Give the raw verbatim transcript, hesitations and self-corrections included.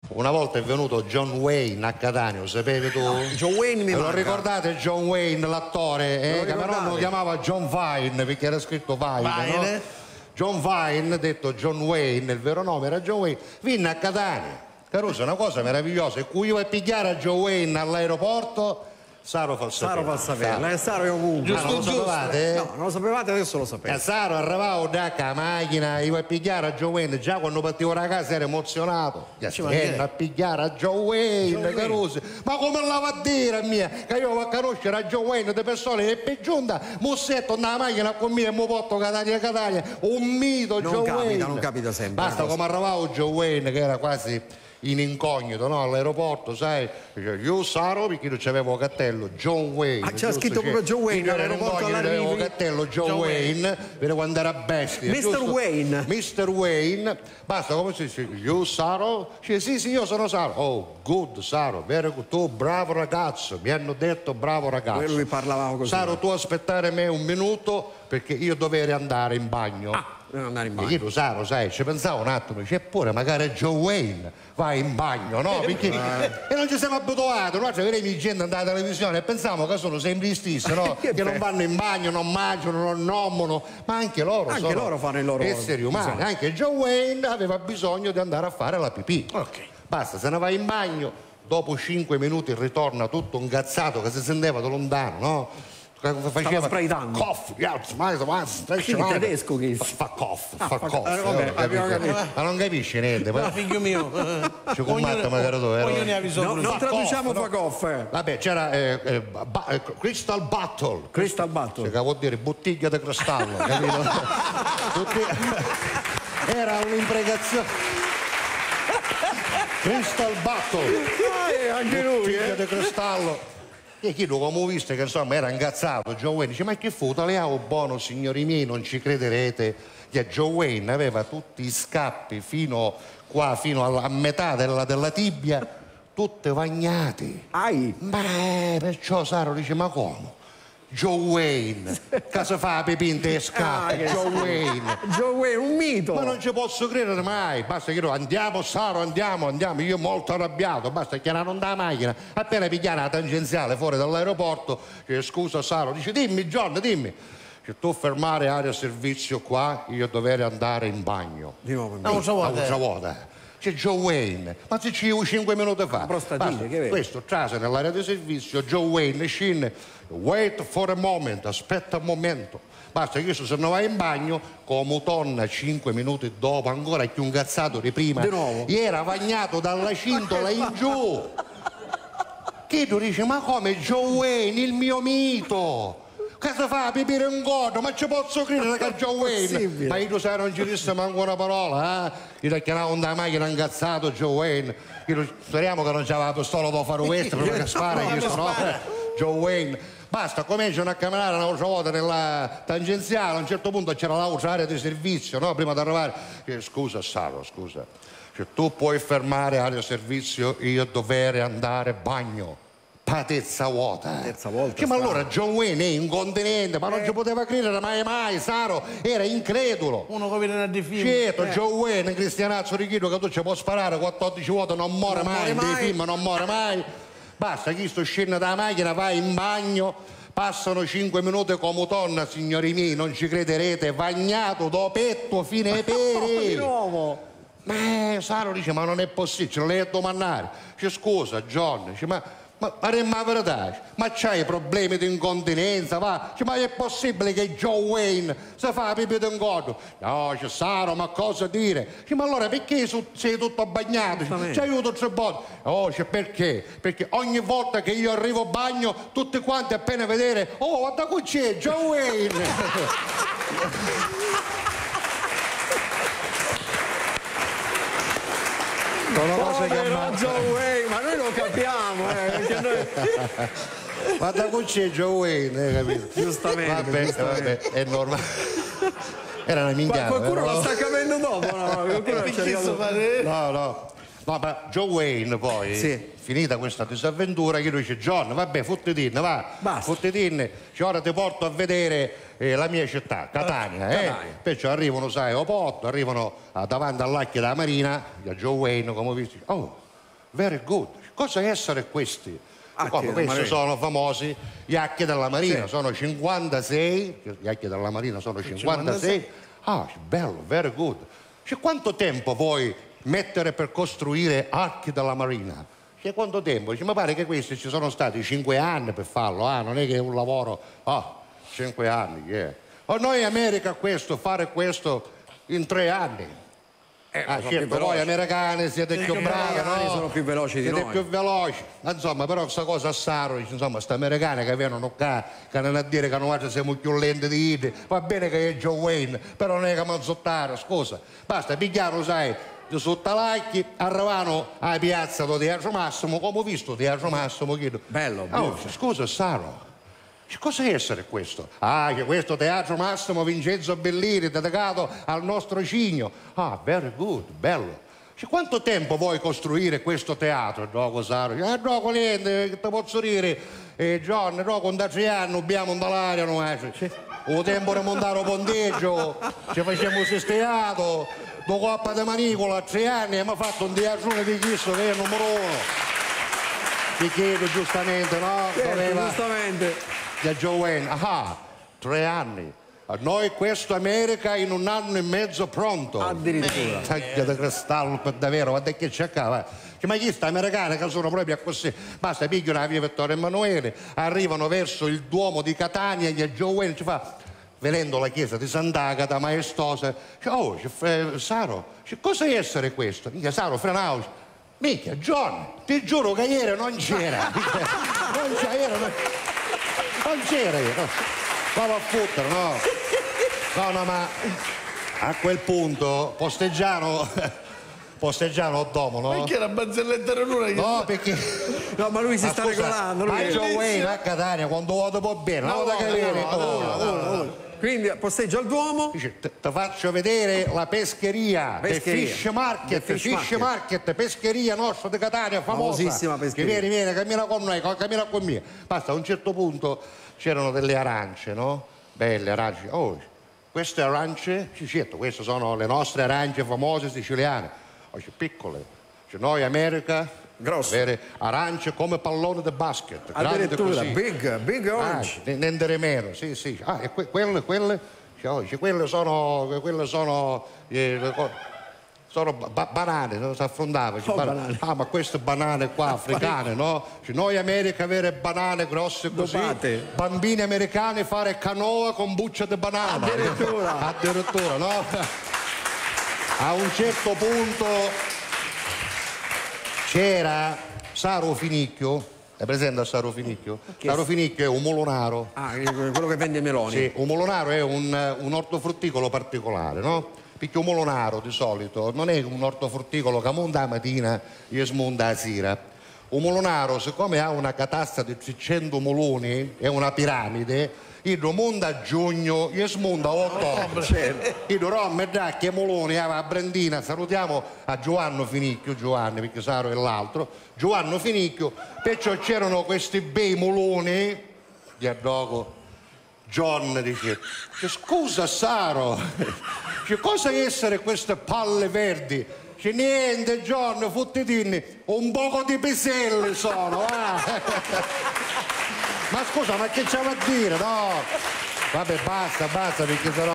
Una volta è venuto John Wayne a Catania, lo sapevi tu? No, John Wayne mi Lo manca. ricordate John Wayne, l'attore? Eh, che però non lo chiamava John Vine perché era scritto Vine, Vine. no? John Vine, detto John Wayne, il vero nome era John Wayne, venne a Catania. Caruso, è una cosa meravigliosa. E cui io vai a pigliare a John Wayne all'aeroporto, Saro fa Saro sapere. fa sapere, eh, Saro è ovunque. Ah, non lo sapevate? No, non lo sapevate, adesso lo E sapete. Saro arrivavo da la macchina, io a pigliare a John Wayne, già quando partivo da casa ero emozionato. Gli venne a pigliare a John Wayne, Caruso. Ma come la va a dire a mia? Che io vado a conoscere a John Wayne, di persone e per giunta, Mussetto nella macchina con me e mi porto Catania Catania, un mito Non John capita, Wayne. non capita sempre. Basta come arrivavo John Wayne, che era quasi in incognito, no? All'aeroporto, sai, dice, io Saro, perché non c'avevo cattello, John Wayne. Ah, c'era scritto proprio John Wayne all'aeroporto all'arrivo. all'arrivo. Cattello John, John Wayne, Wayne. Per quando era bestia. mister giusto? Wayne. mister Wayne, basta, come si dice? You Saro? Dice, sì, sì, io sono Saro. Oh, good Saro, very good. Tu bravo ragazzo, mi hanno detto bravo ragazzo. Quello mi parlavamo così. Saro, tu aspettare me un minuto perché io dovrei andare in bagno. Ah. Non andare in bagno. E io lo Saro, sai, ci pensavo un attimo, c'è pure magari John Wayne vai in bagno, no? Perché e non ci siamo abituati, noi vedremo gente andare alla televisione e pensiamo che sono sempre gli stessi, no? che, che non vanno in bagno, non mangiano, non nomono, ma anche loro anche sono loro fanno il loro esseri umani. bisogno. Anche John Wayne aveva bisogno di andare a fare la pipì. Ok. Basta, se ne va in bagno, dopo cinque minuti ritorna tutto incazzato che si sentiva da lontano, no? Faceva spraytando. cough, yeah, smile, in tedesco che fa, fa cough, ah, fa fa, cough. eh, vabbè, abbiamo capito. Ma non capisci niente, No, figlio mio. ci combatto magari tu, Ognuno ne ha vero? bisogno. No, non traduciamo fa cough. Vabbè, c'era eh, eh, ba- eh, Crystal Bottle. Crystal Bottle. Che vuol dire bottiglia di cristallo, capito? Tutti... Era un'imprecazione. Crystal Bottle. Eh, anche lui, Bottiglia eh. di cristallo. E chi lo come ho visto che insomma era ingazzato John Wayne dice ma che fu taleavo buono signori miei, non ci crederete che John Wayne aveva tutti i scappi fino qua fino alla, a metà della, della tibia tutti bagnati. Ai. Beh, perciò Saro dice ma come? John Wayne che si fa pipì in te scappi. Ah, John Wayne John Wayne, un mito. ma non ci posso credere mai, basta che io andiamo Saro, andiamo, andiamo, io molto arrabbiato, basta che non da macchina, appena pigliare la tangenziale fuori dall'aeroporto, dice scusa Saro, dice dimmi John, dimmi, che tu fermare area servizio qua, io dovrei andare in bagno. Di nuovo in No, bagno. una volta. C'è c'è John Wayne, ma se ci fu cinque minuti fa. Prostatite, che vero? Questo trase nell'area di servizio, John Wayne scende, wait for a moment, aspetta un momento. Basta che se non vai in bagno, come torna cinque minuti dopo, ancora più incazzato di prima, Di nuovo? era bagnato dalla cintola in giù. Che tu dici, ma come John Wayne, il mio mito? Cosa fa? Pipire un godo, ma ci posso credere che è John Wayne? Ma io sai non ci disse manco una parola, eh? Io ti chiamavo da macchina incazzato John Wayne. Io, speriamo che non c'aveva la pistola da fare questo perché spara, No, io non sono spara. John Wayne. Basta, cominciano a camminare un'altra volta nella tangenziale, a un certo punto c'era l'altra area di servizio, no? Prima di arrivare. Eh, scusa Saro, scusa. Se tu puoi fermare area servizio, io dovrei andare a bagno. Patezza vuota. Terza volta. Che, ma strano. allora John Wayne è incontinente, ma non ci poteva credere mai mai, Saro era incredulo. Uno che viene a di film. Certo, Eh. John Wayne, cristianazzo richido che tu ci puoi sparare quattordici volte, non muore Non mai, muore nei mai. film non muore mai. Basta, chi sto scende dalla macchina, va in bagno, passano cinque minuti come torna, signori miei, non ci crederete, bagnato do petto fino ai Di peri. nuovo. Ma eh, Saro dice, ma non è possibile, ce lo lei a domandare. Dice, scusa John, dice, ma... Ma faremmo la verità, ma c'hai problemi di incontinenza, va? Cioè, ma è possibile che John Wayne si fa pipì di ingodo? No, c'è Saro, ma cosa dire? Cioè, ma allora perché su- sei tutto bagnato? Ci aiuto tre volte. Oh, c'è perché? Perché ogni volta che io arrivo a bagno, tutti quanti appena vedere, oh, guarda qui c'è John Wayne! Sono cose che Povero ammazzano. John Wayne, ma noi lo capiamo, eh, perché noi... Ma da qui c'è John Wayne, eh, capito? Giustamente, Vabbè, giustamente. vabbè, è normale. Era una minchiata. Qualcuno eh, la no? sta capendo dopo, no? Qualcuno Che ci è cazzo arrivato- fare? No, no. No, ma John Wayne poi, Sì. finita questa disavventura, che lui dice, John, vabbè, fottitine, va, Basta. fottitine, cioè, ora ti porto a vedere eh, la mia città, Catania, eh? Catania. Perciò arrivano, sai, a Opotto, arrivano ah, davanti all'acchia della marina, a John Wayne, come ho visto, oh, very good. Cosa essere questi? Come questi Marina. sono famosi gli Acchi della Marina, Sì. sono cinquantasei, gli Acchi della Marina sono cinquantasei. Ah, bello, very good. Cioè, quanto tempo vuoi mettere per costruire Archi della Marina? Cioè, quanto tempo? Cioè, mi pare che questi ci sono stati cinque anni per farlo, ah, non è che è un lavoro, ah, cinque anni, yeah. O noi in America questo, fare questo in tre anni. Eh, Ah, sono certo, più voi veloci. americani siete Sì, più gli bravi, americani no? sono più veloci di siete noi. più veloci. Insomma, però questa cosa a Saro, insomma, sta americana che vengono qua, che hanno a dire che noi siamo più lenti di Idi. Va bene che è Joe Wayne, però non è che mazzottare, scusa. Basta, pigliano, sai, di sottalacchi, arrivano alla piazza do Teatro Massimo, come ho visto Teatro Massimo, chiedo. Bello, Oh, bello. scusa, Saro. Cosa è essere questo? Ah, che questo Teatro Massimo Vincenzo Bellini dedicato al nostro Cigno. Ah, very good, bello. Cioè, quanto tempo vuoi costruire questo teatro, Gioco Saro? Ah, Gioco niente, che ti posso dire? Eh, John, no, con da tre anni abbiamo un dalaria, no? Eh. O tempo di montare un ponteggio, ci facciamo sistemato, due coppa di manicola a tre anni abbiamo fatto un teatrone di chisso che è il numero uno. Ti chiedo giustamente, no? Certo, Doveva... giustamente. Da Joe Wayne, ah, tre anni. A noi questo America in un anno e mezzo pronto. Addirittura. Taglia di cristallo per davvero, guarda che c'è qua, va. Ma chi sta americani che sono proprio così? Basta, pigliano la via Vittorio Emanuele, arrivano verso il Duomo di Catania e Joe Wayne ci fa, vedendo la chiesa di Sant'Agata maestosa, dice, oh, eh, Saro, dice, cosa è essere questo? Mica Saro, Frenaus. Mica, John, ti giuro che ieri non c'era. Non c'era, non... Non c'era io, no. Stavo a fottere, no? No, no, ma a quel punto posteggiano, posteggiano domo, no? Perché la barzelletta era una che... No, perché... No, ma lui si Ma sta scusa, regolando. Lui a è- Joe Wayne a Catania quando vado un po' bene, no, da che viene, oh, Quindi posteggia al Duomo. dice, ti faccio vedere la pescheria, Pescheria. The Fish Market, The Fish Fish Market. Market, pescheria nostra di Catania, famosa. Famosissima pescheria. Che vieni, vieni, cammina con noi, cammina con me. Basta, a un certo punto c'erano delle arance, no? Belle arance. Oh, queste arance, sì, certo, queste sono le nostre arance famose siciliane. Oh, piccole. Cioè, noi America, Grosse. avere arance come pallone di basket. grandi Addirittura, così. big, big Ah, orange. niente di meno, sì, sì. Ah, e que- quelle, quelle, cioè, cioè, quelle sono, quelle sono, eh, le co- sono ba- banane, non si affrontava. Cioè, Oh, ban- banane. Ah, ma queste banane qua, africane, no? Cioè, noi America avere banane grosse così, Dopate. bambini americani fare canoa con buccia di banana. Addirittura. Addirittura, no? A un certo punto c'era Saro Finicchio, è presente a Saro Finicchio? Saro Finicchio è un molonaro. Ah, quello che vende i meloni. Sì, un molonaro è un, un ortofrutticolo particolare, no? Perché un molonaro di solito non è un ortofrutticolo che monta la mattina e smonta la sera. Un molonaro, siccome ha una catasta di seicento moloni, è una piramide, il monta a giugno e smonta a ottobre. Il romme già che moloni aveva a Brandina, salutiamo a Giovanni Finicchio, Giovanni perché Saro è l'altro, Giovanni Finicchio, perciò c'erano questi bei moloni, di addogo. John dice, scusa Saro, che cosa essere queste palle verdi? C'è niente, John, fottitini, un poco di piselli sono, va. Ma scusa, ma che c'è a dire, no? Vabbè, basta, basta, perché sennò...